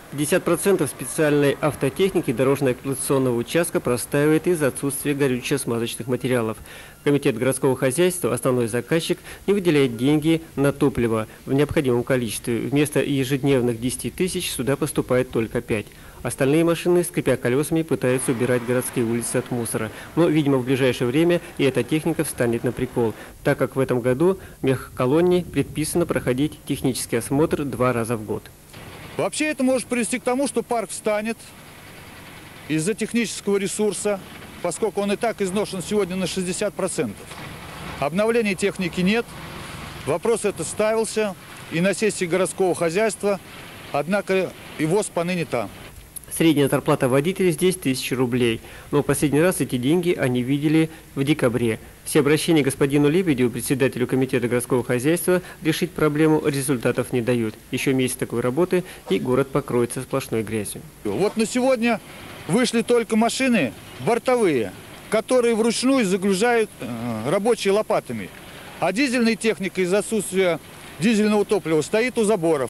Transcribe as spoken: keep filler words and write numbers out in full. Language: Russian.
пятьдесят процентов специальной автотехники дорожно-эксплуатационного участка простаивает из-за отсутствия горюче-смазочных материалов. Комитет городского хозяйства, основной заказчик, не выделяет деньги на топливо в необходимом количестве. Вместо ежедневных десяти тысяч сюда поступает только пять. Остальные машины, скрипя колесами, пытаются убирать городские улицы от мусора. Но, видимо, в ближайшее время и эта техника встанет на прикол, так как в этом году мехколонне предписано проходить технический осмотр два раза в год. Вообще это может привести к тому, что парк встанет из-за технического ресурса, поскольку он и так изношен сегодня на шестьдесят процентов. Обновления техники нет, вопрос этот ставился и на сессии городского хозяйства, однако его поныне там. Средняя зарплата водителя здесь тысяча рублей, но последний раз эти деньги они видели в декабре. Все обращения господину Лебедю, председателю комитета городского хозяйства, решить проблему результатов не дают. Еще месяц такой работы, и город покроется сплошной грязью. Вот на сегодня вышли только машины бортовые, которые вручную загружают э, рабочие лопатами. А дизельная техника из-за отсутствия дизельного топлива стоит у заборов.